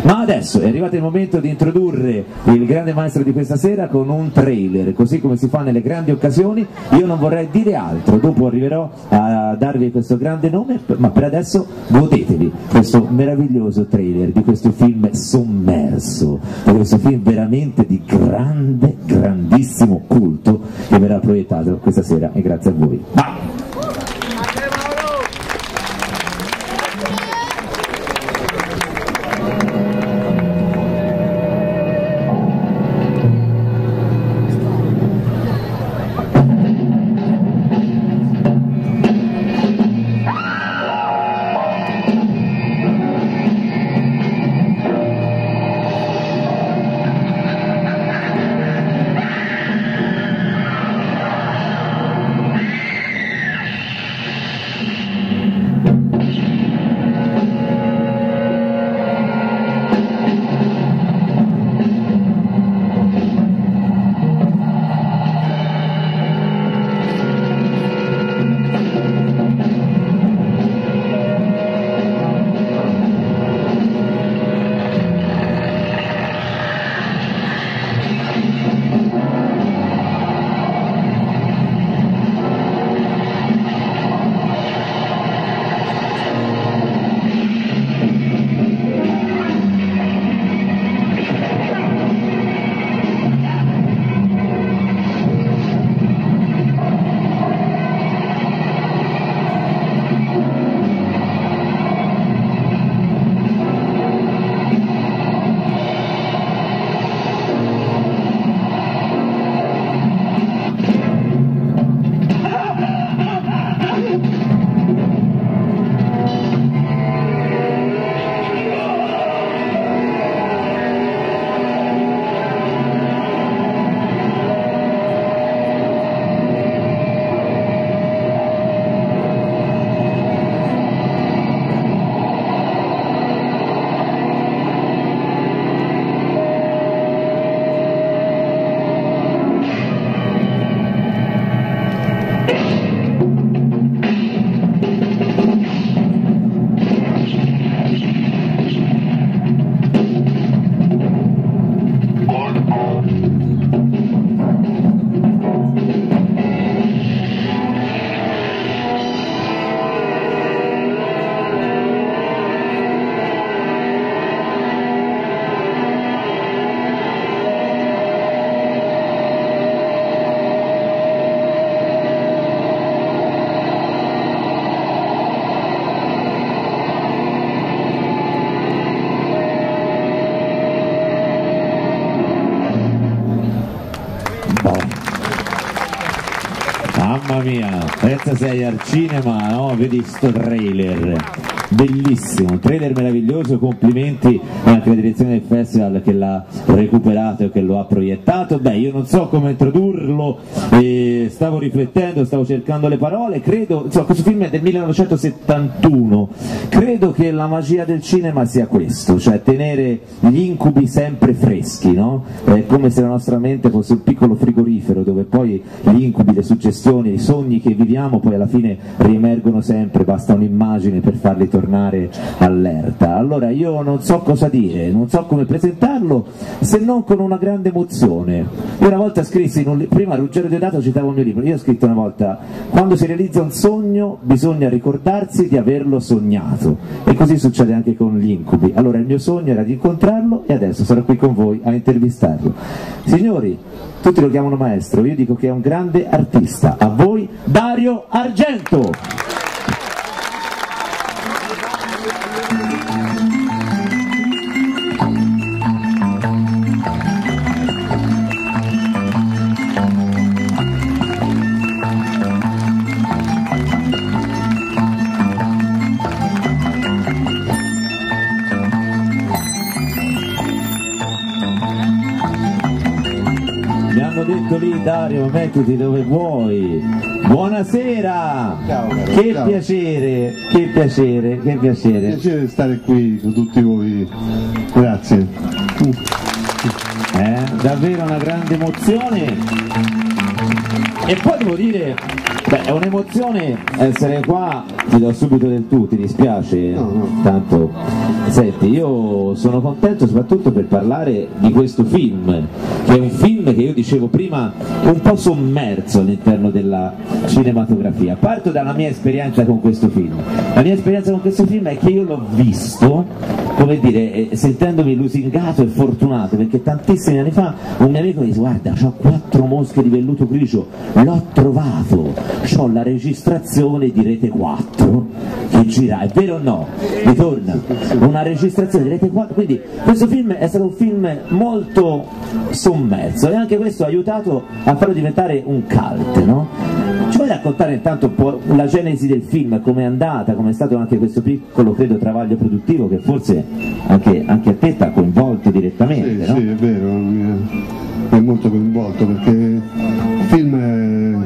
Ma adesso è arrivato il momento di introdurre il grande maestro di questa sera con un trailer, così come si fa nelle grandi occasioni. Io non vorrei dire altro, dopo arriverò a darvi questo grande nome, ma per adesso godetevi questo meraviglioso trailer di questo film Sommerso, di questo film veramente di grandissimo culto che verrà proiettato questa sera, e grazie a voi. Mamma mia, pensa sei al cinema, no? Vedi sto trailer, bellissimo, trailer meraviglioso, complimenti anche alla direzione del festival che l'ha recuperato e che lo ha proiettato. Beh, io non so come introdurlo, stavo riflettendo, stavo cercando le parole, credo, insomma, questo film è del 1971, credo che la magia del cinema sia questo, cioè tenere gli incubi sempre freschi, no? È come se la nostra mente fosse un piccolo frigorifero dove poi gli incubi, le suggestioni, i sogni che viviamo poi alla fine riemergono sempre, basta un'immagine per farli tornare allerta. Allora io non so cosa dire, non so come presentarlo se non con una grande emozione. Io una volta scrissi, prima Ruggero Deodato citava un mio libro, io ho scritto una volta: quando si realizza un sogno bisogna ricordarsi di averlo sognato, e così succede anche con gli incubi. Allora il mio sogno era di incontrarlo e adesso sarò qui con voi a intervistarlo. Signori, tutti lo chiamano maestro, io dico che è un grande artista. A voi Dario Argento! Mi hanno detto lì, Dario, mettiti dove vuoi. Buonasera! Ciao, caro, che ciao. piacere, che piacere, che piacere. Piacere stare qui con tutti voi, grazie. Davvero una grande emozione. E poi devo dire, beh, è un'emozione essere qua, ti do subito del tu, ti dispiace? No. Tanto, senti, io sono contento soprattutto per parlare di questo film, che è un film che io dicevo prima un po' sommerso all'interno della cinematografia. Parto dalla mia esperienza con questo film. La mia esperienza con questo film è che io l'ho visto, come dire, sentendomi lusingato e fortunato, perché tantissimi anni fa un mio amico mi disse: guarda, ho 4 mosche di velluto grigia, l'ho trovato, ho la registrazione di Rete 4 che gira, è vero o no? Ritorna una registrazione di Rete 4, quindi questo film è stato un film molto sommerso e anche questo ha aiutato a farlo diventare un cult, no? Ci vuoi raccontare intanto un po' la genesi del film, come è andata, come è stato anche questo piccolo, credo, travaglio produttivo che forse anche a te ti ha coinvolto direttamente, sì, no? Sì, è vero, mi è molto coinvolto perché il film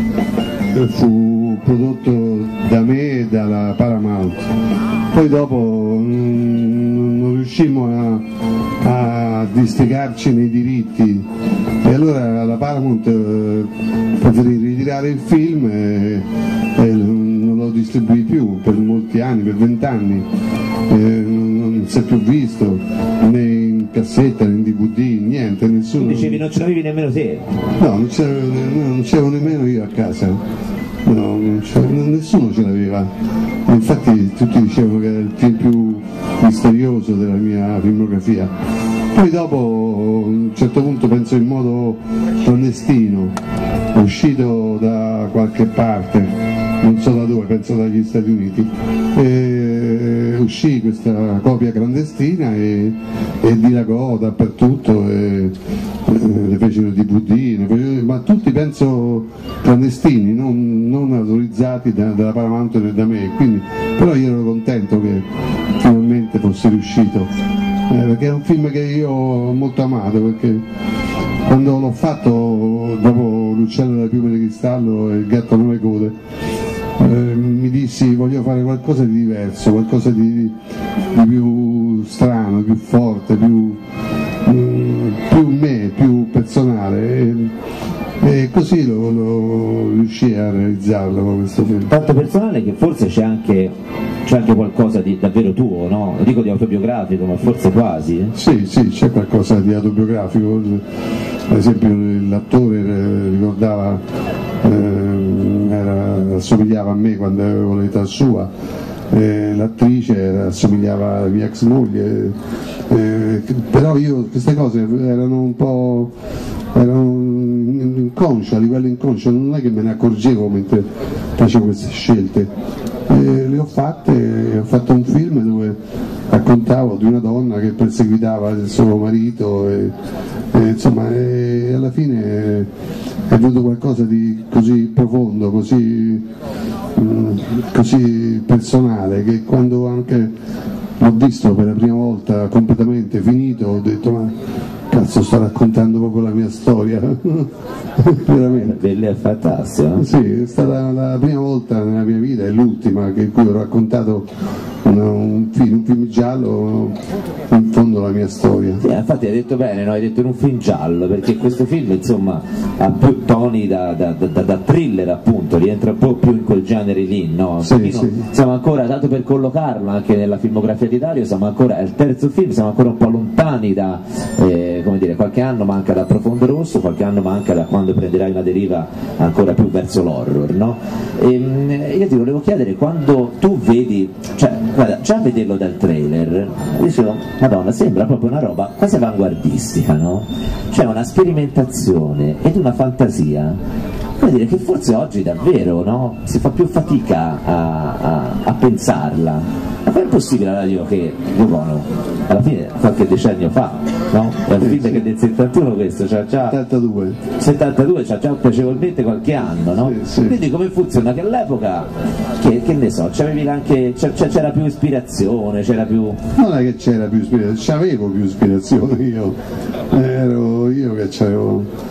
fu prodotto da me e dalla Paramount. Poi dopo non riuscimmo a districarci nei diritti e allora la Paramount preferì ritirare il film e non lo distribuì più per molti anni, per 20 anni. Non si è più visto né in cassetta né in DVD, niente, nessuno. Dicevi non ce l'avevi nemmeno te? No, non c'avevo nemmeno io a casa, no, nessuno ce l'aveva. Infatti tutti dicevano che era il film più misterioso della mia filmografia. Poi dopo, a un certo punto, penso in modo clandestino, è uscito da qualche parte, non so da dove, penso dagli Stati Uniti, e uscì questa copia clandestina e dilagò dappertutto, e ne fecero DVD, ma tutti penso clandestini, non autorizzati dalla Paramount e da me, quindi, però io ero contento che finalmente fosse riuscito. Perché è un film che io ho molto amato, perché quando l'ho fatto dopo L'uccello della piuma di cristallo e Il gatto a 9 code, mi dissi: voglio fare qualcosa di diverso, qualcosa di più strano, più forte, più me, più personale, e così lo riuscì a realizzarlo con questo film. Tanto personale che forse c'è anche qualcosa di davvero tuo, no? Dico di autobiografico, ma forse quasi. Sì, c'è qualcosa di autobiografico. Per esempio l'attore ricordava, assomigliava a me quando avevo l'età sua, l'attrice assomigliava alla mia ex moglie, però io queste cose erano inconsce, a livello inconscio, non è che me ne accorgevo mentre facevo queste scelte. Le ho fatte, ho fatto un film dove raccontavo di una donna che perseguitava il suo marito e alla fine è venuto qualcosa di così profondo, così personale, che quando anche l'ho visto per la prima volta completamente finito ho detto: ma cazzo, sto raccontando proprio la mia storia. Veramente. Bella e fantastica. Sì, è stata la prima volta nella mia vita e l'ultima in cui ho raccontato un film giallo, in fondo la mia storia. Sì, infatti hai detto bene, no? Hai detto in un film giallo, perché questo film insomma ha più toni da thriller, appunto, rientra un po' più in quel genere lì, no? Sì. Siamo ancora, tanto per collocarlo anche nella filmografia di Dario, siamo ancora, è il terzo film, siamo ancora un po' lontani da, come dire, qualche anno manca da Profondo Rosso, qualche anno manca da quando prenderai una deriva ancora più verso l'horror, no? Io ti volevo chiedere, quando tu vedi, cioè, guarda, già vederlo dal trailer, dicevo, madonna, sembra proprio una roba quasi avanguardistica, no? C'è una sperimentazione ed una fantasia, come dire, che forse oggi davvero, no? Si fa più fatica a pensarla. Ma com'è possibile, allora, dico, che Buono, alla fine qualche decennio fa, no? È un film che è del 71 questo, cioè già 72, cioè già piacevolmente qualche anno, no? Sì. Quindi come funziona? Che all'epoca, che ne so, c'avevi anche, c'era più ispirazione, c'era più... Non è che c'era più ispirazione, c'avevo più ispirazione io. Ero io che c'avevo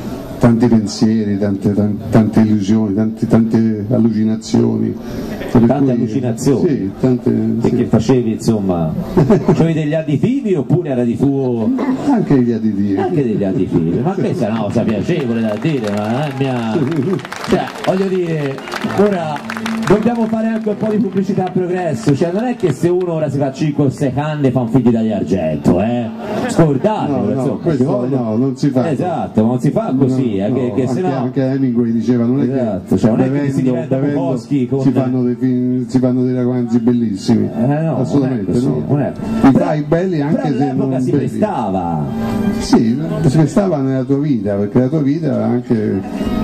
tanti pensieri, tante illusioni, tante allucinazioni. Tante allucinazioni? Sì, tante. Perché sì. facevi, insomma, c'avevi degli additivi oppure era di tuo? Anche gli additivi. Anche degli additivi, ma questa è una cosa piacevole da dire, ma cioè, voglio dire, ora dobbiamo fare anche un po' di pubblicità a progresso, cioè non è che se uno ora si fa 5 o 6 canne fa un figlio dagli argento, scordatelo, No, questo no, non si fa. Esatto, ma non si fa così, No, che anche, sennò... anche Hemingway diceva non è Esatto, che cioè non è che si diventa Bukowski con... si fanno dei romanzi bellissimi, no, assolutamente così, no. non è. Li fai belli anche però se all'epoca non si belli. prestava. Sì, si prestava nella tua vita, perché la tua vita anche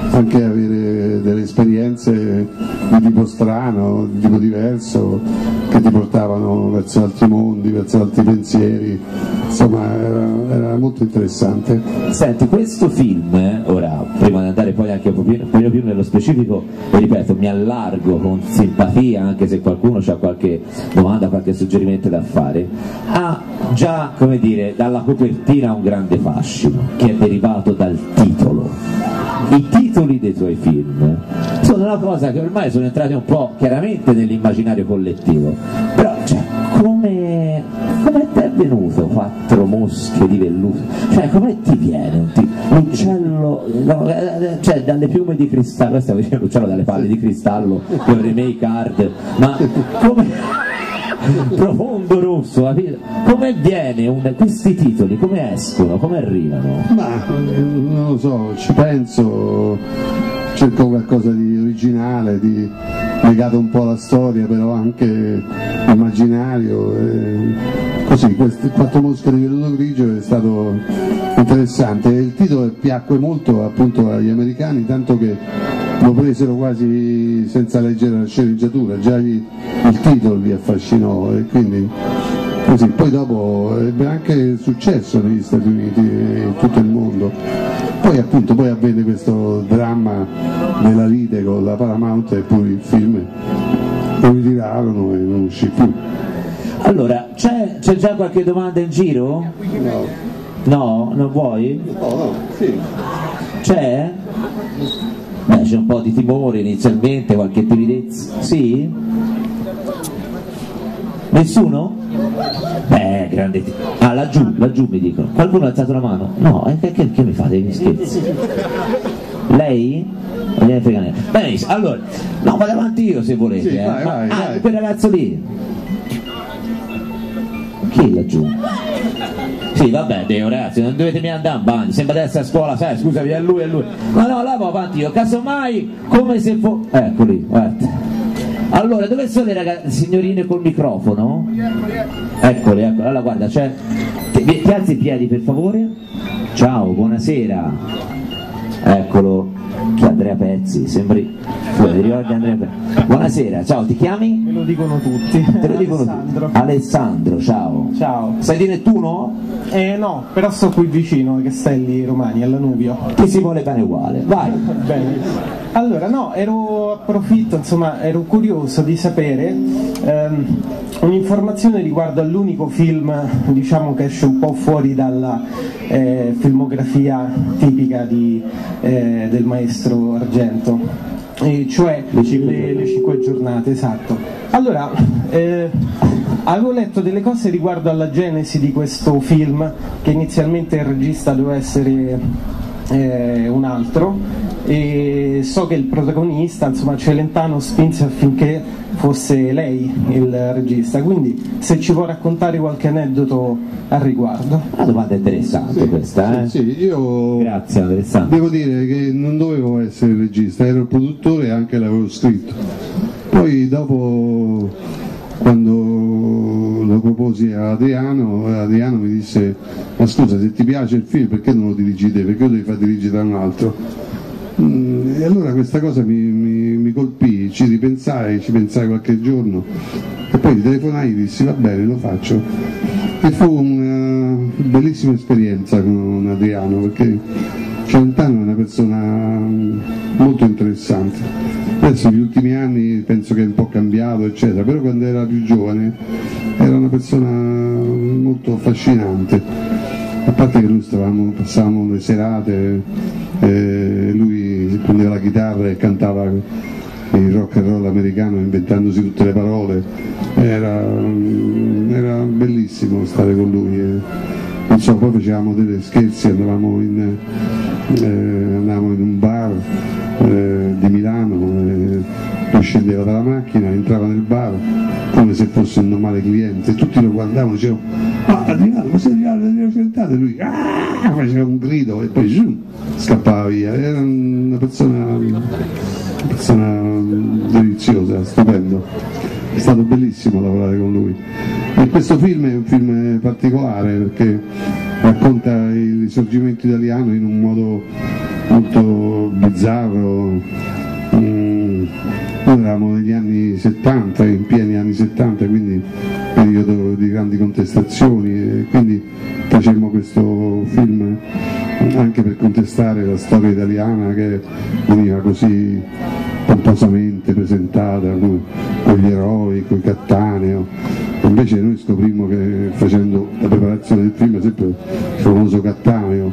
avere delle esperienze di tipo strano, di tipo diverso, che ti portavano verso altri mondi, verso altri pensieri, insomma era molto interessante. Senti, questo film, ora, prima di andare poi anche un po' più nello specifico, e ripeto, mi allargo con simpatia, anche se qualcuno ha qualche domanda, qualche suggerimento da fare, ha già, come dire, dalla copertina un grande fascino, che è derivato dal titolo. I titoli dei tuoi film sono una cosa che ormai sono entrati un po' chiaramente nell'immaginario collettivo, però cioè, come ti è venuto Quattro mosche di velluto? Cioè come ti viene l'uccello, cioè dalle piume di cristallo, stavo dicendo l'uccello dalle palle di cristallo, con remake hard, ma come... profondo rosso, capito? Come viene questi titoli, come escono, come arrivano? Ma non lo so, ci penso, cerco qualcosa di originale, legato un po' alla storia, però anche immaginario. Così, questi Quattro mosche di velluto grigio è stato interessante. Il titolo piacque molto appunto agli americani, tanto che lo presero quasi senza leggere la sceneggiatura, già il titolo li affascinò e quindi così. Poi dopo ebbe anche successo negli Stati Uniti e in tutto il mondo. Poi appunto avvenne questo dramma della lite con la Paramount e poi il film lo ritirarono e non uscì più. Allora, c'è già qualche domanda in giro? No. No? Non vuoi? No, sì. C'è? Beh, c'è un po' di timore inizialmente, qualche timidezza. Sì? Nessuno? Beh, grande laggiù mi dicono. Qualcuno ha alzato la mano? No, che mi fate gli scherzi? Lei? Non gliene frega niente. Benissimo, allora, no, vado avanti io se volete. Sì, vai. Quel ragazzo lì. Chi è laggiù? Sì, vabbè, ragazzi, non dovete mica andare in bagno, sembra di essere a scuola, sai, scusami, è lui. Ma no, là vado avanti io, casomai, come se fosse... Ecco lì, guarda. Allora, dove sono le ragazze, signorine col microfono? Eccole, allora guarda, c'è... Ti alzi i piedi per favore? Ciao, buonasera. Eccolo, che Andrea Pezzi, sembri... Tu ti ricordi Andrea Pezzi? Buonasera, ciao, ti chiami? Me lo dicono tutti. Te lo dicono Alessandro. tutti. Alessandro, ciao. Ciao. Sei di Nettuno? No, però sto qui vicino ai Castelli Romani, alla Nubio. Ti si vuole bene uguale, vai. Bene. Allora, no, approfitto, insomma, ero curioso di sapere un'informazione riguardo all'unico film, diciamo, che esce un po' fuori dalla filmografia tipica del maestro Argento. Cioè le 5 giornate, esatto. Allora, avevo letto delle cose riguardo alla genesi di questo film, che inizialmente il regista doveva essere un altro, e so che il protagonista, insomma, Celentano spinse affinché fosse lei il regista, quindi se ci può raccontare qualche aneddoto al riguardo. Una domanda interessante questa, Sì, io grazie Alessandro. devo dire che non dovevo essere il regista, ero il produttore e anche l'avevo scritto. Poi dopo, quando lo proposi a Adriano mi disse: ma scusa, se ti piace il film perché non lo dirigi te, perché lo devi far dirigere da un altro? E allora questa cosa mi colpì, ci ripensai, ci pensai qualche giorno e poi gli telefonai e dissi: va bene, lo faccio. E fu una bellissima esperienza con Adriano, perché Celentano è una persona molto interessante. Adesso negli ultimi anni penso che è un po' cambiato eccetera, però quando era più giovane era una persona molto affascinante. a parte che noi passavamo le serate, lui prendeva la chitarra e cantava il rock and roll americano inventandosi tutte le parole, era bellissimo stare con lui. Non so, poi facevamo delle scherzi, andavamo in un bar di Milano, lui scendeva dalla macchina, entrava nel bar come se fosse un normale cliente, tutti lo guardavano e dicevano: ma Adriano, ma sei arrivato, sentate? Lui faceva un grido e poi scappava via. Era una persona deliziosa, stupendo. È stato bellissimo lavorare con lui. E questo film è un film particolare perché racconta il risorgimento italiano in un modo molto bizzarro. Noi eravamo negli anni 70, in pieni anni 70, quindi periodo di grandi contestazioni, e quindi facemmo questo film anche per contestare la storia italiana che veniva così pomposamente presentata con gli eroi, con i Cattaneo. Invece noi scoprimmo che facendo la preparazione del film, sempre il famoso Cattaneo,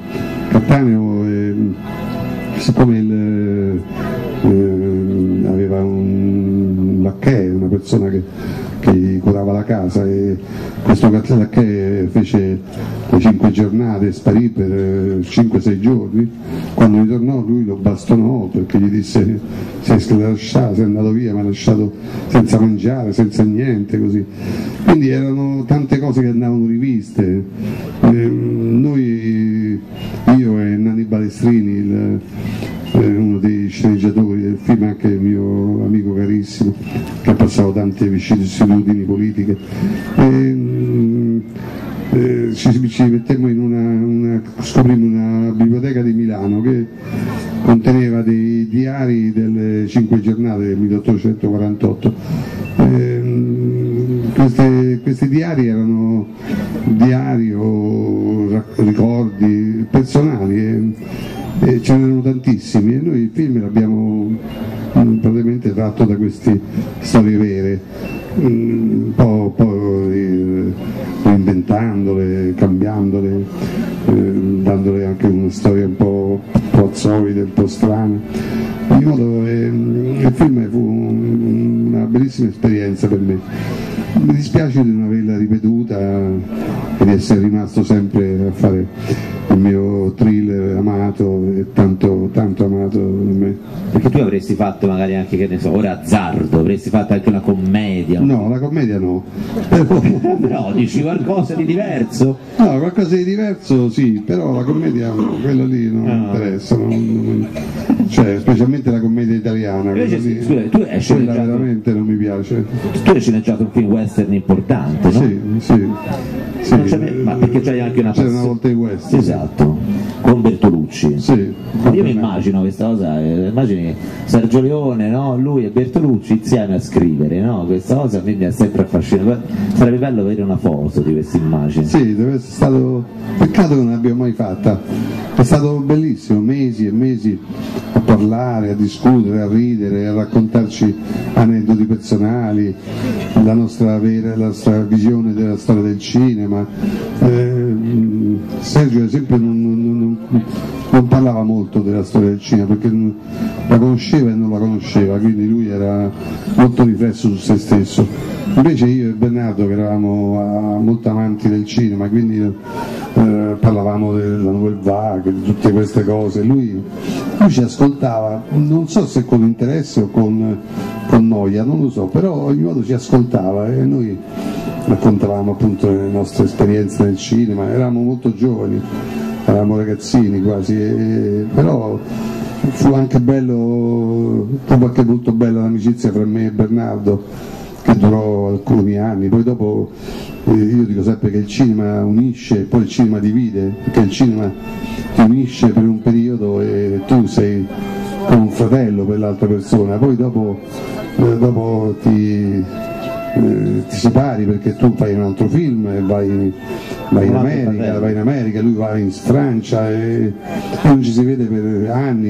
siccome aveva un lacchè, una persona che gli curava la casa, e questo lacchè fece le 5 giornate, sparì per 5-6 giorni. Quando ritornò lui lo bastonò perché gli disse: sei andato via, mi ha lasciato senza mangiare, senza niente, così. Quindi erano tante cose che andavano riviste. Io e Nanni Balestrini, uno dei sceneggiatori del film, anche il mio amico carissimo, che ha passato tante vicissitudini politiche, ci mettemmo scoprimmo una biblioteca di Milano che conteneva dei diari delle 5 giornate del 1848. Questi diari erano diari o ricordi personali, e ce n'erano tantissimi, e noi il film l'abbiamo praticamente tratto da queste storie vere, un po' reinventandole, cambiandole, dandole anche una storia un po' solida, un po' strana. In modo, il film fu una bellissima esperienza per me. Mi dispiace di non averla ripetuta e di essere rimasto sempre a fare il mio thriller amato e tanto amato da me. Perché tu avresti fatto magari anche, che ne so, ora azzardo, avresti fatto anche una commedia. No, la commedia no. No, dici qualcosa di diverso? No, qualcosa di diverso sì, però la commedia, quella lì non mi interessa, cioè specialmente la commedia italiana. Invece, lì, scusa, tu hai sceneggiato, veramente non mi piace. Tu hai sceneggiato un film western importante, no? Sì. Ma perché c'hai anche una c'era una volta i western. Esatto, con Bertolucci. Sì. Io mi immagino questa cosa, immagini Sergio Leone, no? Lui e Bertolucci insieme a scrivere, no? Questa cosa quindi è sempre affascinante. Sarebbe bello avere una foto di questa immagine. Sì, deve essere stato. Peccato che non l'abbiamo mai fatta. È stato bellissimo, mesi e mesi a parlare, a discutere, a ridere, a raccontarci aneddoti personali, la nostra visione della storia del cinema. Sergio ad esempio non parlava molto della storia del cinema perché la conosceva e non la conosceva, quindi lui era molto riflesso su se stesso. Invece io e Bernardo, che eravamo molto amanti del cinema, quindi parlavamo della Nouvelle Vague, di tutte queste cose, lui ci ascoltava, non so se con interesse o con noia, non lo so, però ogni modo ci ascoltava e noi raccontavamo appunto le nostre esperienze nel cinema. Eravamo molto giovani, eravamo ragazzini quasi, però fu anche molto bella l'amicizia fra me e Bernardo, che durò alcuni anni. Poi dopo io dico sempre che il cinema unisce e poi il cinema divide, perché il cinema ti unisce per un periodo e tu sei come un fratello per l'altra persona, poi dopo ti separi perché tu fai un altro film e vai in America, lui va in Francia e non ci si vede per anni,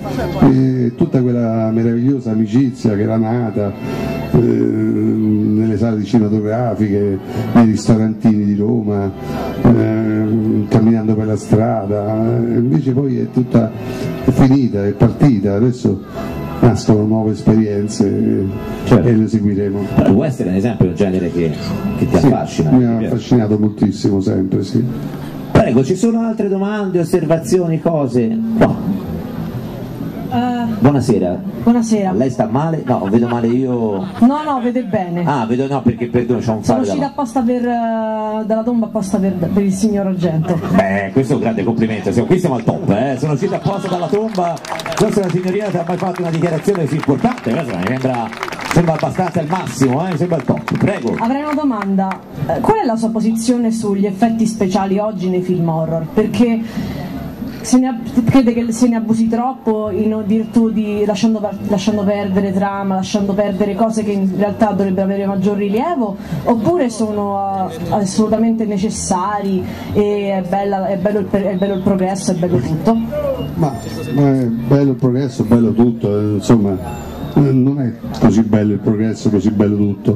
e tutta quella meravigliosa amicizia che era nata nelle nelle sale cinematografiche, nei ristorantini di Roma, camminando per la strada, invece poi è finita, è partita, adesso nascono nuove esperienze, certo, e le seguiremo. Però il western ad esempio è un genere che ti affascina. Mi ha affascinato moltissimo sempre, sì. Prego, ci sono altre domande, osservazioni, cose? No. Buonasera. Buonasera. Lei sta male? No, vedo male io. No, vede bene. Ah, vedo no, perché perdono, c'ho un Sono uscita apposta dalla tomba apposta per il signor Argento. Beh, questo è un grande complimento, qui siamo al top, Sono uscita apposta dalla tomba, forse la signorina ti ha mai fatto una dichiarazione così importante, questo mi sembra abbastanza il massimo, mi sembra il top. Prego. Avrei una domanda. Qual è la sua posizione sugli effetti speciali oggi nei film horror? Perché crede che se ne abusi troppo in virtù di lasciando perdere trama, lasciando perdere cose che in realtà dovrebbero avere maggior rilievo, oppure sono assolutamente necessari e è bello il progresso, è bello tutto? Ma è bello il progresso, è bello tutto, insomma non è così bello il progresso, così bello tutto.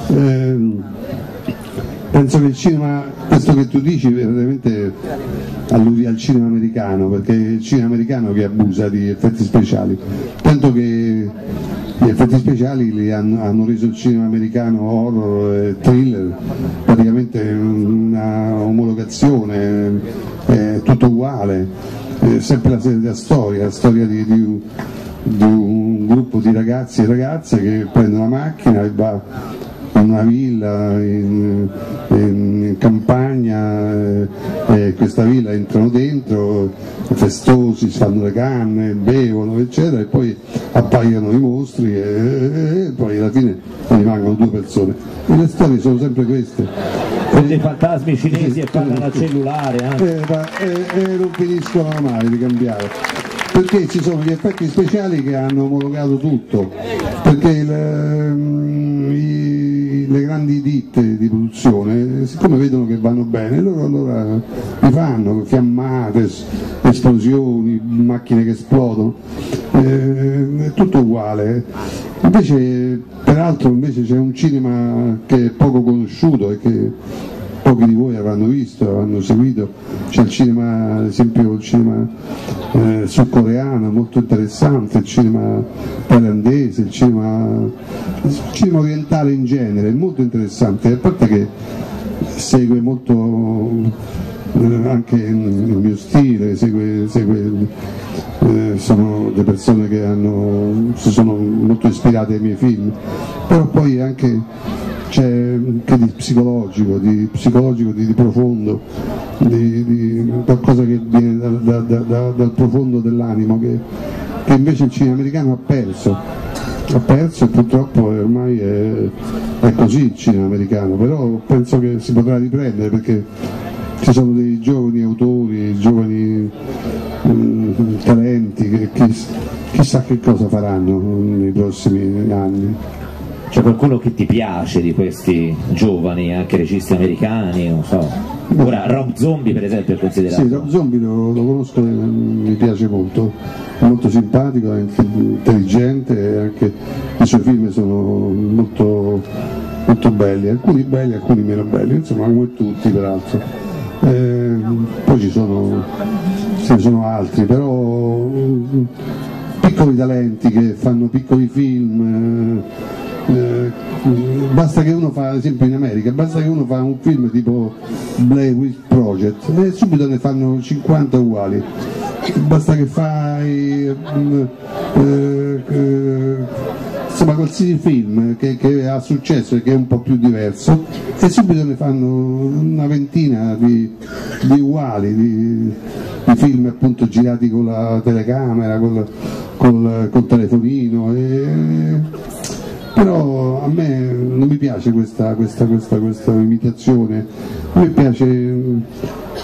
Penso che il cinema, questo che tu dici veramente alludi al cinema americano, perché è il cinema americano che abusa di effetti speciali, tanto che gli effetti speciali hanno reso il cinema americano horror e thriller praticamente una omologazione, tutto uguale, sempre la stessa storia, la storia di un gruppo di ragazzi e ragazze che prendono la macchina e va in una villa in campagna, questa villa entrano dentro festosi, si fanno le canne, bevono eccetera, e poi appaiono i mostri e poi alla fine rimangono 2 persone, e le storie sono sempre queste, quindi fantasmi cinesi e parlano al cellulare e non finiscono mai di cambiare, perché ci sono gli effetti speciali che hanno omologato tutto, perché le grandi ditte di produzione, siccome vedono che vanno bene, loro allora li fanno, fiammate, esplosioni, macchine che esplodono, è tutto uguale. Invece, peraltro c'è un cinema che è poco conosciuto e che pochi di voi avranno visto, avranno seguito, c'è il cinema, ad esempio il cinema sudcoreano, molto interessante, il cinema thailandese, il cinema orientale in genere, è molto interessante, a parte che segue molto anche il mio stile, sono le persone che si sono molto ispirate ai miei film, però poi anche c'è anche di psicologico, di profondo, di qualcosa che viene dal profondo dell'animo, che invece il cinema americano ha perso e purtroppo ormai è così il cinema americano, però penso che si potrà riprendere, perché ci sono dei giovani autori, giovani talenti che chissà che cosa faranno nei prossimi anni. C'è qualcuno che ti piace di questi giovani, anche registi americani, non so? Ora Rob Zombie per esempio è considerato? Sì, Rob Zombie lo conosco, mi piace molto, è molto simpatico, è intelligente, e anche i suoi film sono molto belli, alcuni meno belli, insomma come tutti peraltro. Poi ce ne sono altri, però piccoli talenti che fanno piccoli film. Basta che uno fa, ad esempio in America, basta che uno fa un film tipo Blair Witch Project e subito ne fanno 50 uguali, basta che fai insomma qualsiasi film che ha successo e che è un po' più diverso, e subito ne fanno una ventina di uguali, di film appunto girati con la telecamera, col telefonino, però a me non mi piace questa imitazione, a me piace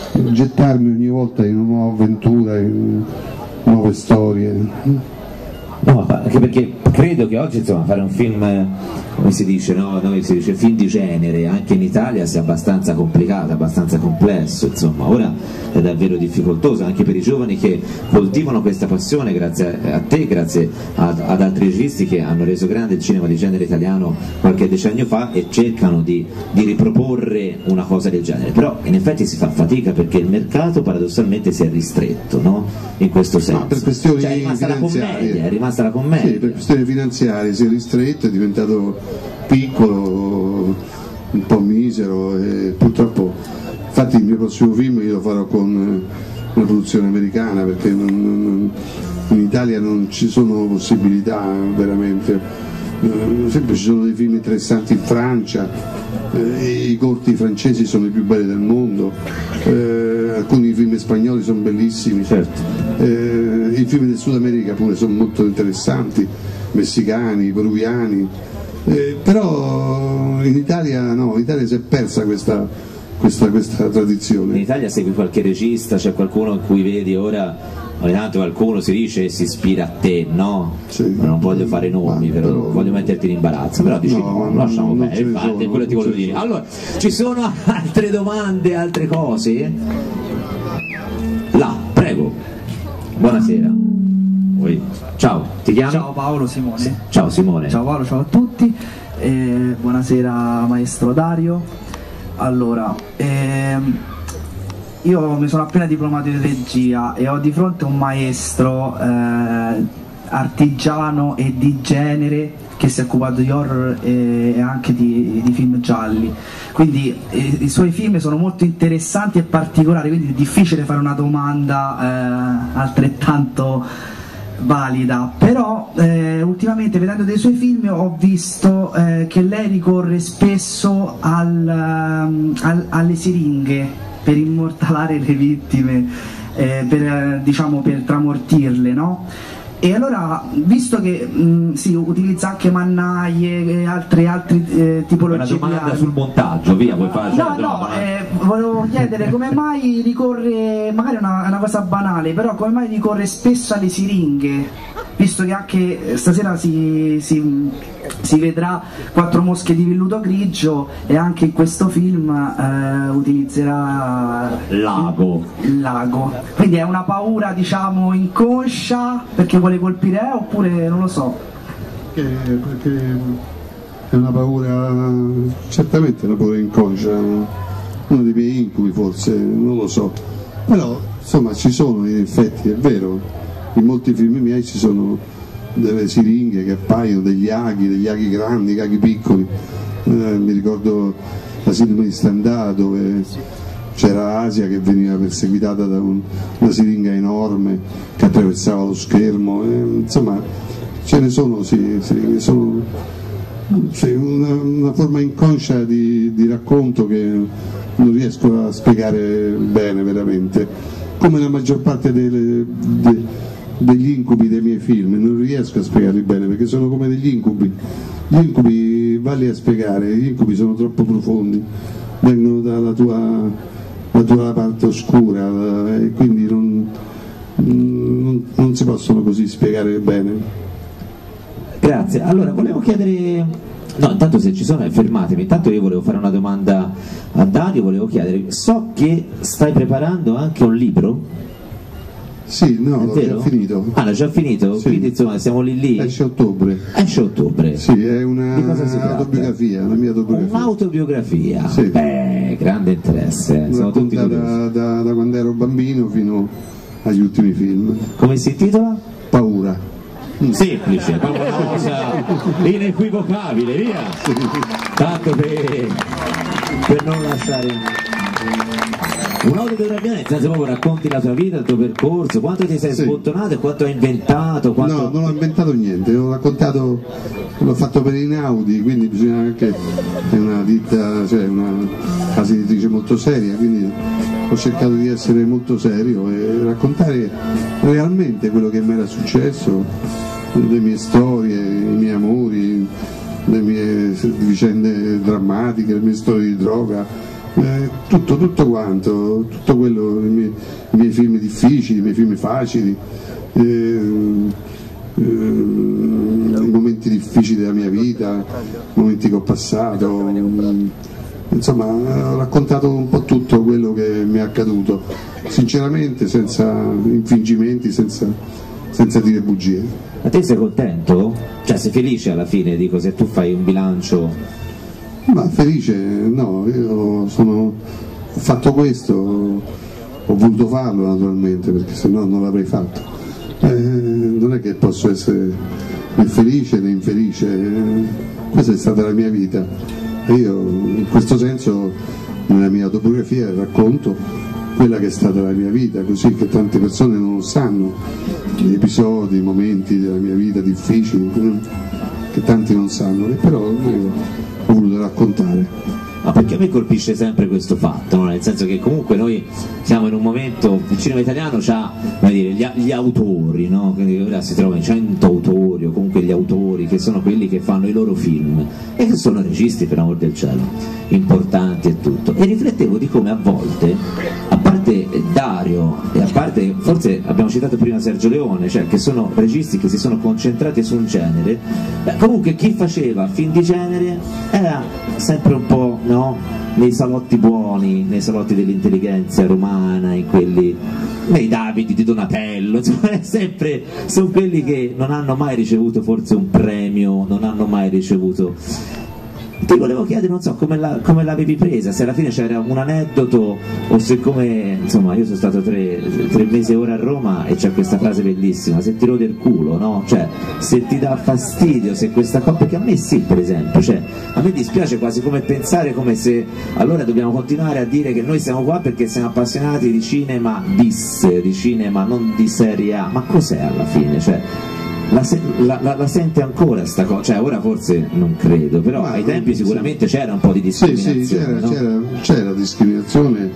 gettarmi ogni volta in una nuova avventura, in nuove storie. No, anche perché credo che oggi insomma fare un film, come si dice, no? Noi si dice film di genere, anche in Italia sia abbastanza complicato, abbastanza complesso, insomma, ora è davvero difficoltoso anche per i giovani che coltivano questa passione grazie a te, grazie ad altri registi che hanno reso grande il cinema di genere italiano qualche decennio fa e cercano di riproporre una cosa del genere, però in effetti si fa fatica perché il mercato paradossalmente si è ristretto, no? In questo senso. Per questioni cioè, è rimasta la commedia. Sì, per questioni finanziarie si è ristretto, è diventato piccolo, un po' misero e purtroppo, infatti il mio prossimo film io lo farò con una produzione americana perché in Italia non ci sono possibilità veramente, sempre ci sono dei film interessanti in Francia, i corti francesi sono i più belli del mondo, alcuni film spagnoli sono bellissimi, Certo. I film del Sud America pure sono molto interessanti, messicani, peruviani, però in Italia no, in Italia si è persa questa tradizione. In Italia segui qualche regista, c'è qualcuno in cui vedi ora, ogni tanto qualcuno si dice si ispira a te, no? Sì. Non voglio fare nomi, però voglio metterti in imbarazzo, però dici No, lasciamo non bene, ce ne infatti sono, quello ti non volevo ce ne dire. sono. Allora, ci sono altre domande, altre cose? Là, prego. Buonasera. Ciao, ti chiami? Ciao Paolo, Simone. Ciao Simone. Ciao Paolo, ciao a tutti. Buonasera maestro Dario. Allora, io mi sono appena diplomato in regia e ho di fronte un maestro artigiano e di genere che si è occupato di horror e anche di film gialli, quindi i suoi film sono molto interessanti e particolari, quindi è difficile fare una domanda altrettanto valida, però ultimamente vedendo dei suoi film ho visto che lei ricorre spesso alle siringhe per immortalare le vittime, per tramortirle, no? E allora, visto che si utilizza anche mannaie e altre tipologie Una domanda di sul montaggio, via, vuoi fare? volevo chiedere come mai ricorre, magari una cosa banale, però come mai ricorre spesso alle siringhe, visto che anche stasera si vedrà Quattro mosche di velluto grigio e anche in questo film utilizzerà Lago. il lago, quindi è una paura diciamo inconscia perché vuole colpire oppure non lo so. Perché è una paura, certamente una paura inconscia, uno dei miei incubi forse, non lo so, però insomma ci sono in effetti, è vero, in molti film miei ci sono delle siringhe che appaiono, degli aghi grandi, aghi piccoli, mi ricordo la sindrome di Stendhal dove c'era Asia che veniva perseguitata da una siringa enorme che attraversava lo schermo, insomma ce ne sono, sono una forma inconscia di racconto che non riesco a spiegare bene veramente, come la maggior parte degli incubi dei miei film, non riesco a spiegarli bene perché sono come degli incubi. Gli incubi valli a spiegare, gli incubi sono troppo profondi, vengono dalla tua parte oscura e quindi non si possono così spiegare bene. Grazie, allora volevo chiedere, no intanto se ci sono fermatemi, intanto io volevo fare una domanda a Dario, volevo chiedere, so che stai preparando anche un libro? Sì, no, l'ho già finito. Ah, l'ho già finito? Sì. Quindi insomma siamo lì. Esce a ottobre. Esce a ottobre. Sì, è una Di cosa si tratta? autobiografia, la mia autobiografia. Un'autobiografia? Sì. Beh, grande interesse. Sono tutti curiosi. da quando ero bambino fino agli ultimi film. Come si intitola? Paura. Semplice, proprio una cosa inequivocabile, via! Tanto per non lasciare. Un'autobiografia, nel senso proprio racconti la tua vita, il tuo percorso, quanto ti sei sbottonato e quanto hai inventato? No, non ho inventato niente, l'ho raccontato, l'ho fatto per Inaudi, quindi bisogna anche, è una ditta, cioè una casa editrice molto seria, quindi ho cercato di essere molto serio e raccontare realmente quello che mi era successo, le mie storie, i miei amori, le mie vicende drammatiche, le mie storie di droga. Tutto quanto, tutto quello, i miei film difficili, i miei film facili, i momenti difficili della mia vita, i momenti che ho passato, insomma ho raccontato un po' tutto quello che mi è accaduto, sinceramente, senza infingimenti, senza dire bugie. Ma te sei contento? Cioè sei felice alla fine, dico, se tu fai un bilancio? Ma felice no, io ho fatto questo, ho voluto farlo naturalmente, perché se no non l'avrei fatto. Non è che posso essere né felice né infelice, questa è stata la mia vita e io in questo senso nella mia autobiografia racconto quella che è stata la mia vita, così che tante persone non lo sanno, gli episodi, i momenti della mia vita difficili che tanti non sanno, e però io ho voluto raccontare. Ma perché a me colpisce sempre questo fatto, no? Nel senso che comunque noi siamo in un momento, il cinema italiano ha, come dire, gli autori, no? Quindi ora si trovano 100 autori, o comunque gli autori che sono quelli che fanno i loro film e che sono registi, per amor del cielo, importanti e tutto, e riflettevo di come a volte, a parte Dario e a parte, forse abbiamo citato prima Sergio Leone, cioè che sono registi che si sono concentrati su un genere, comunque chi faceva film di genere era sempre un po', no? Nei salotti buoni, nei salotti dell'intelligenza romana, in quelli, nei Davidi di Donatello, insomma, sempre sono quelli che non hanno mai ricevuto forse un premio, non hanno mai ricevuto. Ti volevo chiedere, non so, come l'avevi presa, se alla fine c'era un aneddoto o se, come, insomma, io sono stato tre mesi ora a Roma e c'è questa frase bellissima, se ti rode il culo, no? Cioè, se ti dà fastidio, se questa cosa, perché a me sì, per esempio, cioè, a me dispiace quasi come pensare come se allora dobbiamo continuare a dire che noi siamo qua perché siamo appassionati di cinema bis, di cinema non di serie A, ma cos'è alla fine? Cioè, la sente ancora sta cosa? Cioè ora forse non credo, però ai tempi sicuramente c'era un po' di discriminazione. Sì, c'era discriminazione,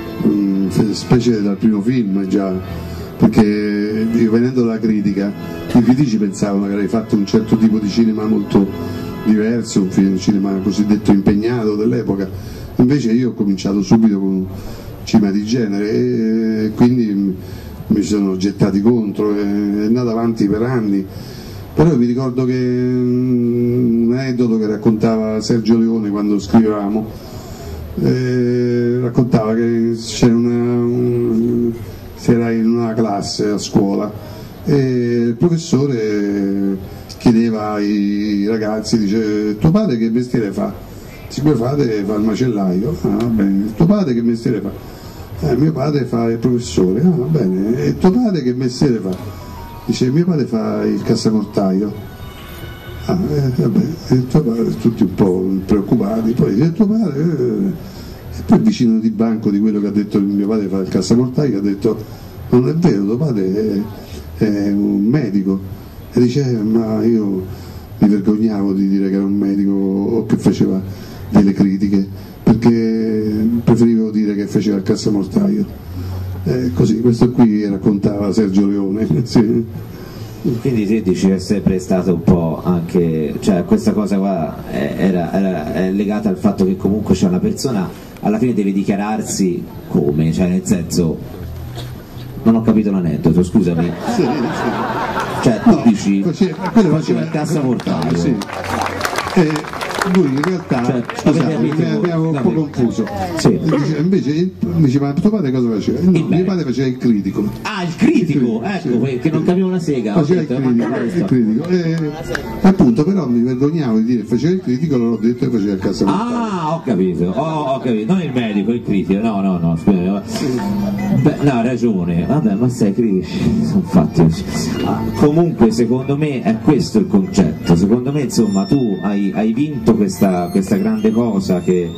specie dal primo film già, perché io, venendo dalla critica, i critici pensavano che avrei fatto un certo tipo di cinema molto diverso, un cinema cosiddetto impegnato dell'epoca, invece io ho cominciato subito con un cinema di genere e quindi mi sono gettati contro, è andato avanti per anni. Però mi ricordo che un aneddoto che raccontava Sergio Leone quando scrivevamo, raccontava che si era in una classe a scuola e il professore chiedeva ai ragazzi, dice: tuo padre che mestiere fa? Mio padre fa il macellaio. Ah, va bene. Tuo padre che mestiere fa? Mio padre fa il professore. Ah, va bene. E tuo padre che mestiere fa? Dice: mio padre fa il cassamortaio. Ah, vabbè. E tuo padre, tutti un po' preoccupati. Poi dice: tuo padre. E poi vicino di banco di quello che ha detto mio padre fa il cassamortaio ha detto: non è vero, tuo padre è un medico. E dice: ma io mi vergognavo di dire che era un medico o che faceva delle critiche, perché preferivo dire che faceva il cassamortaio. Così, questo qui raccontava Sergio Leone. Sì. Quindi te dici è sempre stato un po' anche, cioè questa cosa qua è legata al fatto che comunque c'è una persona, alla fine deve dichiararsi come, cioè nel senso, non ho capito l'aneddoto, scusami. Sì. Cioè tu dici faceva il cassamortaio. Sì. Lui in realtà, mi avevo un po' confuso. Sì. Invece ma tuo padre cosa faceva? No, mio padre faceva il critico. Ah, il critico, ecco, sì. Che non capivo una sega. Faceva il critico. Appunto, però mi vergognavo di dire che faceva il critico, allora ho detto che faceva il cassamortaio. Ah, ho capito, non il medico, il critico, no, scusami. Beh, no, ha ragione, vabbè, ma sai, critici sono fatti così. Comunque secondo me è questo il concetto, secondo me insomma tu hai vinto questa grande cosa che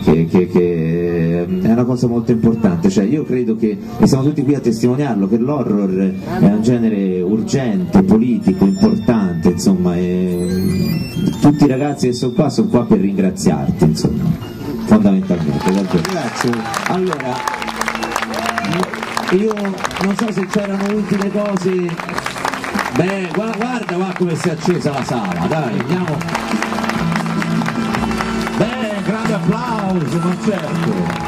è una cosa molto importante, cioè io credo che, e siamo tutti qui a testimoniarlo, che l'horror è un genere urgente, politico, importante, insomma, e tutti i ragazzi che sono qua per ringraziarti, insomma, fondamentalmente. Grazie. Allora, io non so se c'erano ultime cose. Beh, guarda come si è accesa la sala, dai, andiamo. Beh, grande applauso, ma certo.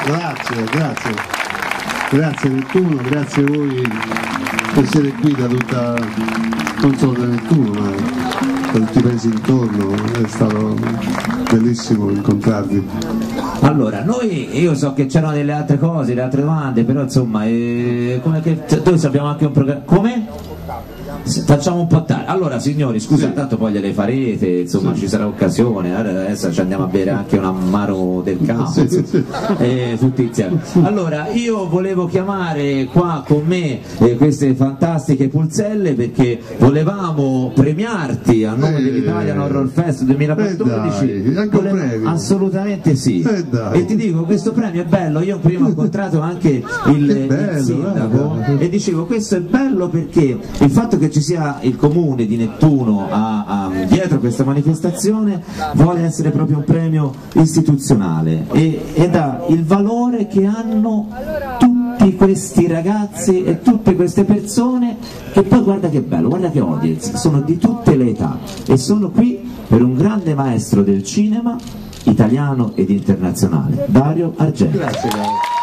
Grazie Nettuno, grazie a voi che siete qui da tutta, non solo da Nettuno, ma da tutti i paesi intorno, è stato bellissimo incontrarvi. Allora, io so che c'erano delle altre cose, delle altre domande, però insomma, come che noi sappiamo anche un programma. Come? Facciamo un po' tardi. Allora signori, scusa, tanto poi gliele farete, insomma ci sarà occasione, adesso ci andiamo a bere anche un amaro del campo, tutti insieme. Allora, io volevo chiamare qua con me queste fantastiche pulzelle perché volevamo premiarti a nome dell'Italian Horror Fest 2014. Anche un premio. Assolutamente sì. E ti dico, questo premio è bello, io prima ho incontrato anche il sindaco e dicevo questo è bello perché il fatto che ci sia il comune di Nettuno dietro questa manifestazione vuole essere proprio un premio istituzionale e dà il valore che hanno tutti questi ragazzi e tutte queste persone che poi guarda che bello, guarda che audience, sono di tutte le età e sono qui per un grande maestro del cinema italiano ed internazionale, Dario Argento. Grazie.